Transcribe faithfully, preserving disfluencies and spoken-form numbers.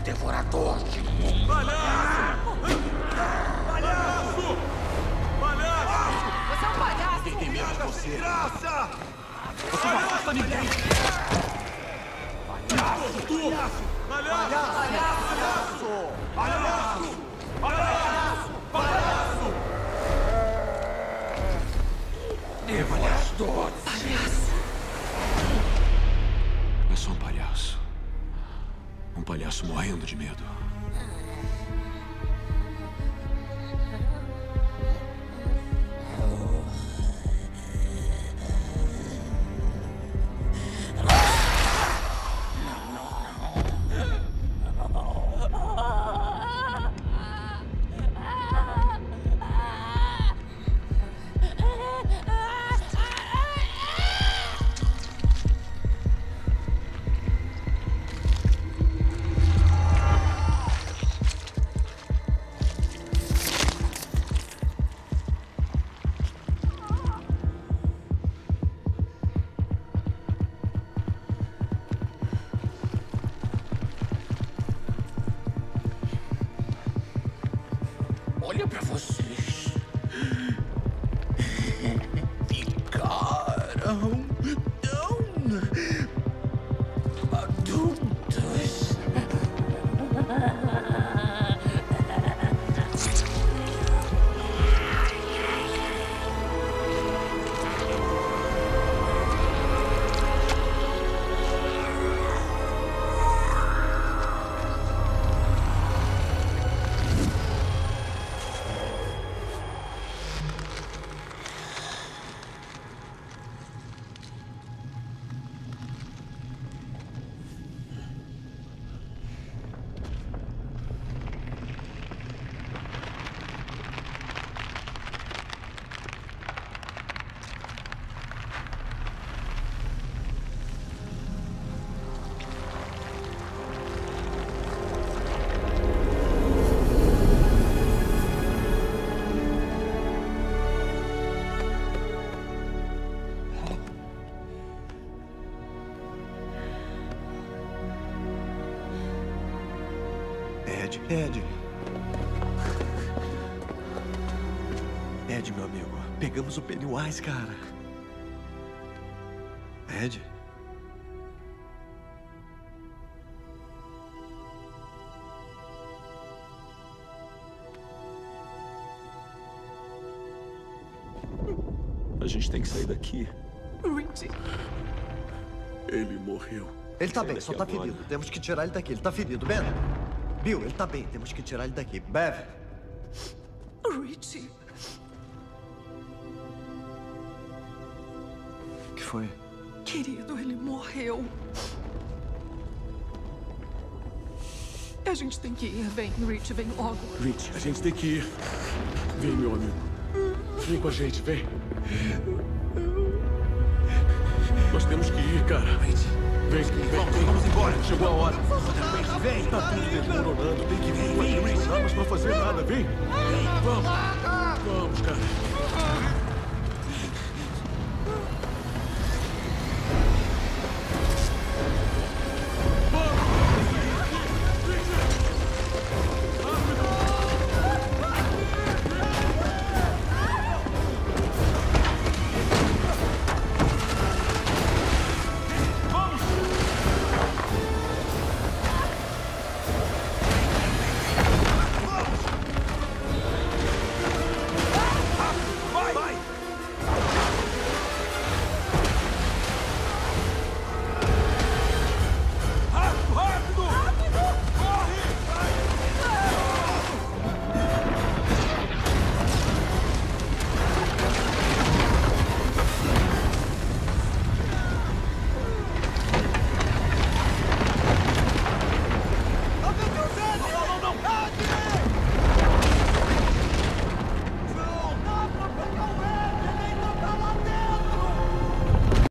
devorador de mundo. Palhaço! Palhaço! Palhaço! Você é um palhaço! Quem tem medo de você? Graça! Você não afasta ninguém! Palhaço! Palhaço! Palhaço! Palhaço! Palhaço! Palhaço! Palhaço! Devorador. Palhaço! É só um palhaço. Um palhaço morrendo de medo. Olha pra vocês. Ficaram tão adultos. Ed, Ed. Ed, meu amigo. Pegamos o Pennywise, cara. Ed. A gente tem que sair daqui. Richie! Ele morreu. Ele tá Sai bem, daqui só tá agora. ferido. Temos que tirar ele daqui. Ele tá ferido, Ben. Bill, ele tá bem. Temos que tirar ele daqui. Bev. Richie! O que foi? Querido, ele morreu. A gente tem que ir. Vem, Rich, vem logo. Rich, a gente tem que ir. Vem, meu amigo. Vem com a gente, vem. Nós temos que ir, cara. Vem, vem, vem. Vamos embora. Chegou a hora. Vem. Tá tudo desmoronando. Tem que vir. Vem, Rich. Não dá mais pra fazer nada. Vem. Vamos. Vamos, cara.